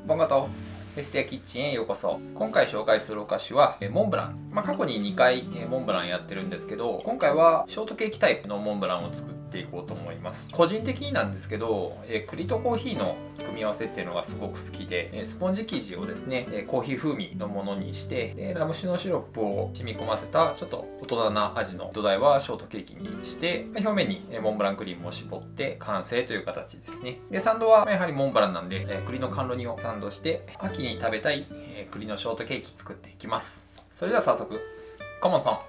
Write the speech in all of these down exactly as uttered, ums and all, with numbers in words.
ボンガとフェスティアキッチンへようこそ。今回紹介するお菓子はモンブラン。まあ、過去ににかいモンブランやってるんですけど、今回はショートケーキタイプのモンブランを作っていこうと思います。個人的になんですけど、栗とコーヒーの組み合わせっていうのがすごく好きで、スポンジ生地をですねコーヒー風味のものにして、でラム酒のシロップを染み込ませたちょっと大人な味の土台はショートケーキにして、表面にモンブランクリームを絞って完成という形ですね。でサンドはやはりモンブランなんで、栗の甘露煮をサンドして秋に食べたい栗のショートケーキ作っていきます。それでは早速カモンさん。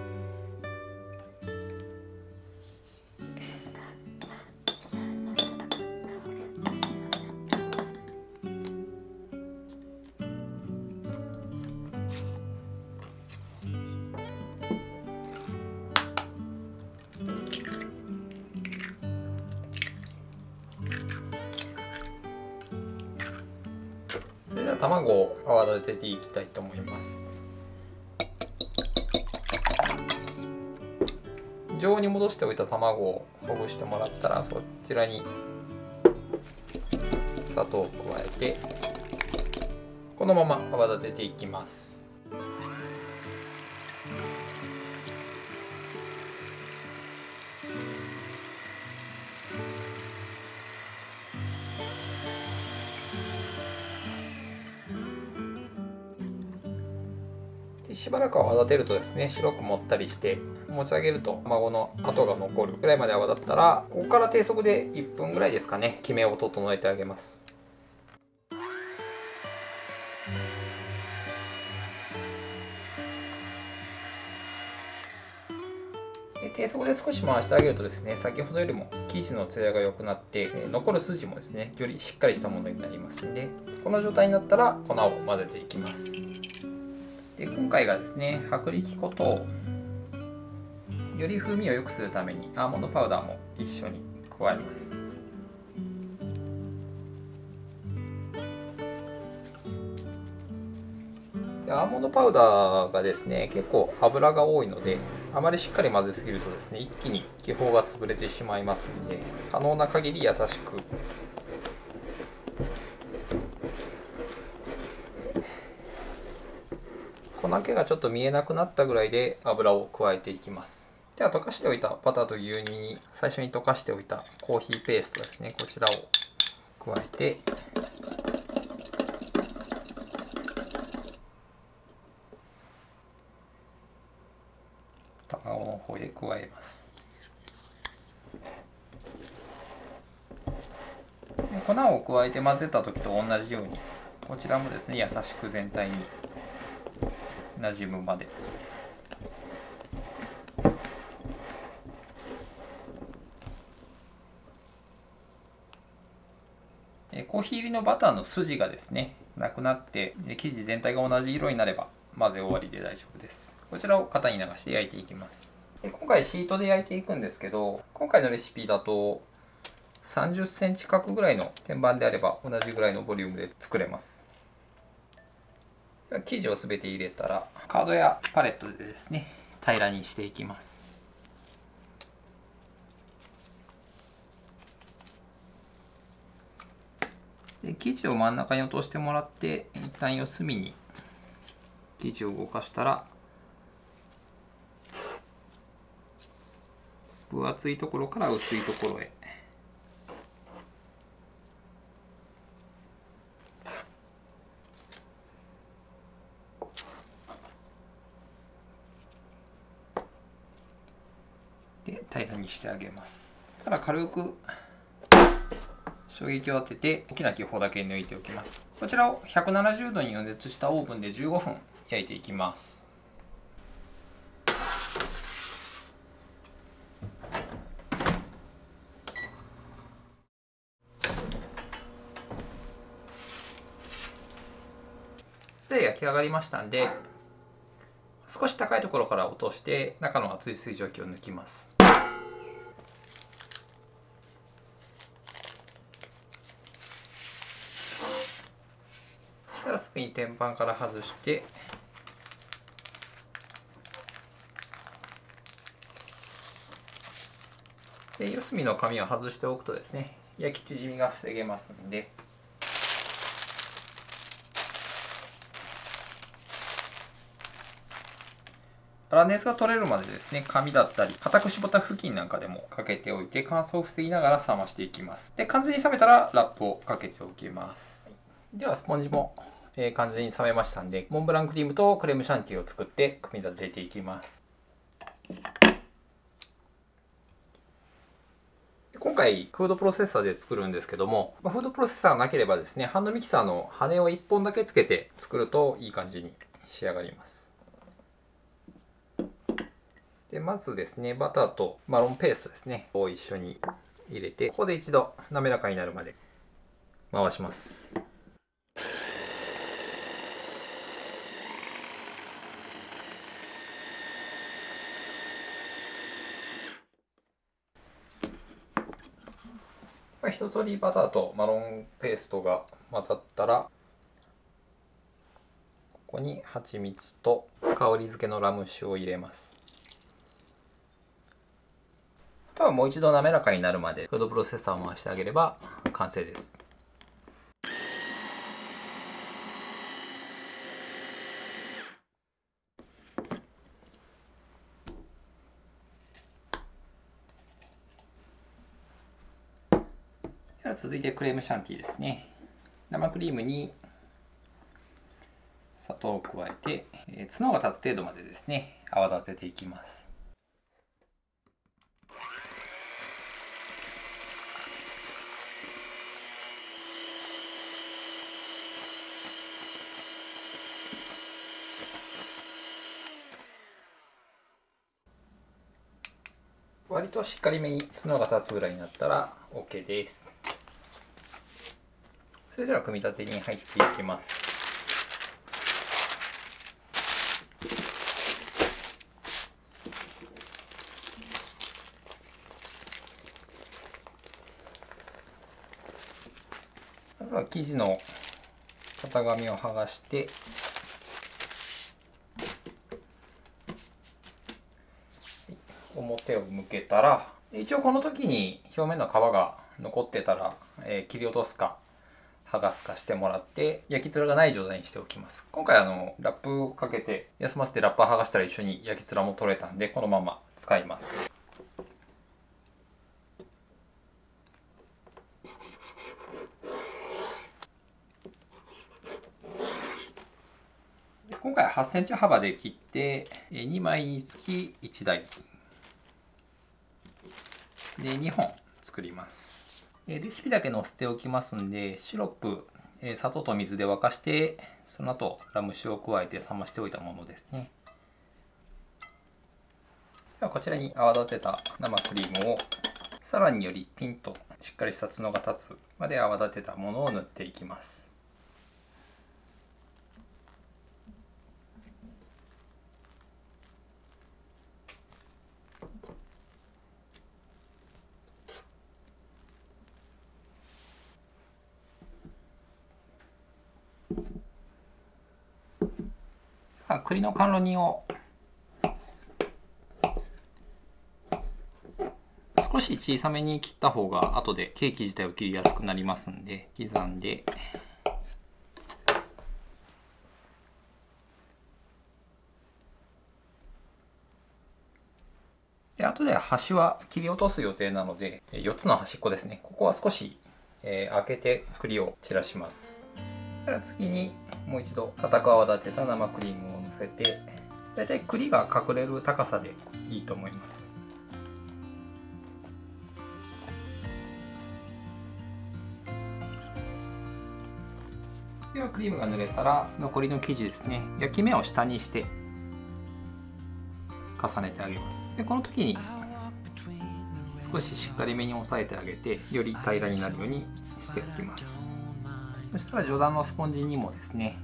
それでは卵を泡立てていきたいと思います。常温に戻しておいた卵をほぐしてもらったら、そちらに砂糖を加えてこのまま泡立てていきます。しばらく泡立てるとですね、白くもったりして持ち上げると卵の跡が残るぐらいまで泡立ったら、ここから低速でいっぷんぐらいですかね、キメを整えてあげます。で低速で少し回してあげるとですね、先ほどよりも生地のツヤが良くなって、残る筋もですねよりしっかりしたものになりますので、この状態になったら粉を混ぜていきます。で今回がですね、薄力粉とより風味を良くするためにアーモンドパウダーも一緒に加えます。でアーモンドパウダーがですね結構油が多いので、あまりしっかり混ぜすぎるとですね一気に気泡が潰れてしまいますので、可能な限り優しく粉気がちょっと見えなくなったぐらいで油を加えていきます。では溶かしておいたバターと牛乳に最初に溶かしておいたコーヒーペーストですね、こちらを加えて卵の方へ加えます。で粉を加えて混ぜた時と同じように、こちらもですね優しく全体になじむまで。コーヒー入りのバターの筋がですねなくなって、生地全体が同じ色になれば混ぜ終わりで大丈夫です。こちらを型に流して焼いていきます。で今回シートで焼いていくんですけど、今回のレシピだとさんじゅっセンチ角ぐらいの天板であれば同じぐらいのボリュームで作れます。生地をすべて入れたらカードやパレットでですね平らにしていきます。で生地を真ん中に落としてもらって、一旦四隅に生地を動かしたら、分厚いところから薄いところへで平らにしてあげます。ただ軽く衝撃を当てて大きな気泡だけ抜いておきます。こちらをひゃくななじゅうどに予熱したオーブンでじゅうごふん焼いていきます。で焼き上がりましたんで、少し高いところから落として中の熱い水蒸気を抜きます。そしたらすぐに天板から外して、で四隅の紙を外しておくとですね、焼き縮みが防げますんで、 粗熱が取れるまでですね、紙だったり固く絞った布巾なんかでもかけておいて乾燥を防ぎながら冷ましていきます。で、完全に冷めたらラップをかけておきます。ではスポンジも、えー、完全に冷めましたんで、モンブランクリームとクレームシャンティーを作って組み立てていきます。今回フードプロセッサーで作るんですけども、フードプロセッサーがなければですね、ハンドミキサーの羽をいっぽんだけつけて作るといい感じに仕上がります。でまずですね、バターとマロンペーストですねを一緒に入れて、ここで一度滑らかになるまで回します。一通りバターとマロンペーストが混ざったら、ここに蜂蜜と香り付けのラム酒を入れます。あとはもう一度滑らかになるまでフードプロセッサーを回してあげれば完成です。では続いてクレームシャンティーですね。生クリームに砂糖を加えて、えー、角が立つ程度までですね泡立てていきます。割としっかりめに角が立つぐらいになったら OK です。それでは組み立てに入っていきます。まずは生地の型紙を剥がして表を向けたら、一応この時に表面の皮が残ってたら、えー、切り落とすか剥がすかしてもらって焼き面がない状態にしておきます。今回あのラップをかけて休ませてラップ剥がしたら一緒に焼き面も取れたんで、このまま使います。今回ははちセンチ幅で切ってにまいにつきいちだいでにほん作ります。レシピだけ載せておきますんで、シロップ、砂糖と水で沸かして、その後ラム酒を加えて冷ましておいたものですね。ではこちらに泡立てた生クリームをさらによりピンとしっかりした角が立つまで泡立てたものを塗っていきます。栗の甘露煮を少し小さめに切った方が後でケーキ自体を切りやすくなりますんで、刻んでで後で端は切り落とす予定なので、よっつの端っこですね、ここは少し、えー、開けて栗を散らします。では次にもう一度固く泡立てた生クリームをのせて、だいたい栗が隠れる高さでいいと思います。ではクリームが塗れたら残りの生地ですね、焼き目を下にして重ねてあげます。でこの時に少ししっかりめに押さえてあげて、より平らになるようにしておきます。そしたら上段のスポンジにもですね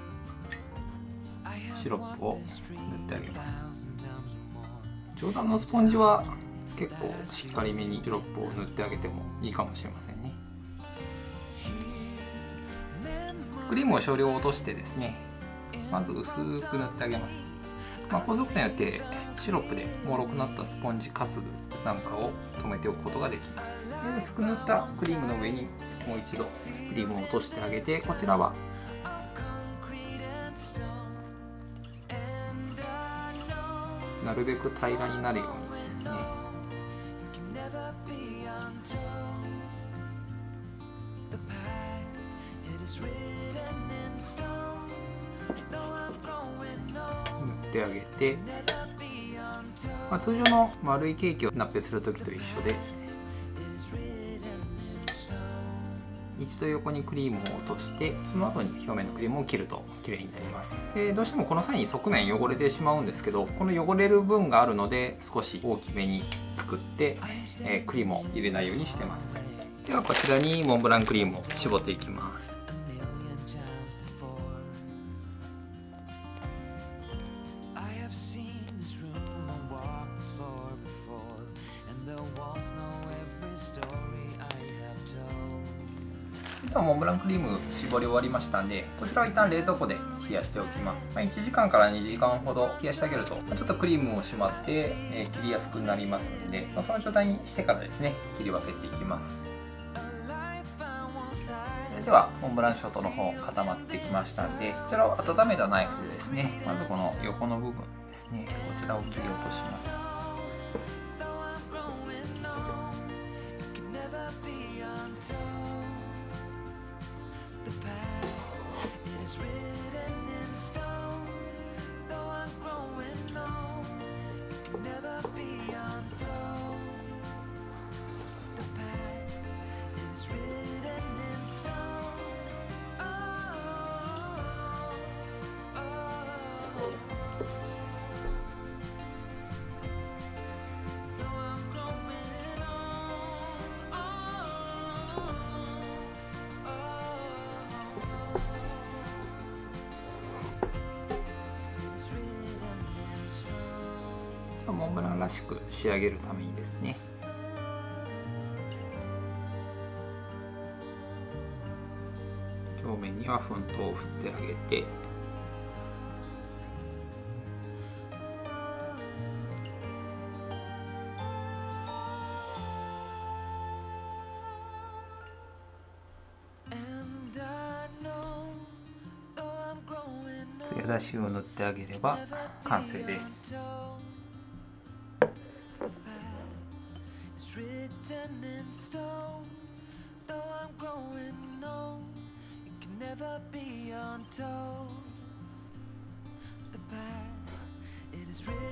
シロップを塗ってあげます。上段のスポンジは結構しっかりめにシロップを塗ってあげてもいいかもしれませんね。クリームを少量落としてですね、まず薄く塗ってあげます。まあ、高速度によってシロップでもろくなったスポンジかすなんかを留めておくことができます。で薄く塗ったクリームの上にもう一度クリームを落としてあげて、こちらはなるべく平らになるようにですね。塗ってあげて、まあ、通常の丸いケーキをナッペする時と一緒で、一度横にクリームを落として、その後に表面のクリームを切ると綺麗になります。でどうしてもこの際に側面汚れてしまうんですけど、この汚れる分があるので少し大きめに作って、えー、クリームを入れないようにしてます。ではこちらにモンブランクリームを絞っていきます。ではモンブランクリーム絞り終わりましたんで、こちらは一旦冷蔵庫で冷やしておきます。まあ、いちじかんからにじかんほど冷やしてあげると、まあ、ちょっとクリームも締まって、えー、切りやすくなりますんで、まあ、その状態にしてからですね、切り分けていきます。それではモンブランショートの方固まってきましたんで、こちらを温めたナイフでですね、まずこの横の部分ですね、こちらを切り落とします。モンブランらしく仕上げるためにですね、表面には粉糖を振ってあげて、艶出しを塗ってあげれば完成です。 Never be untold. The past, it is written.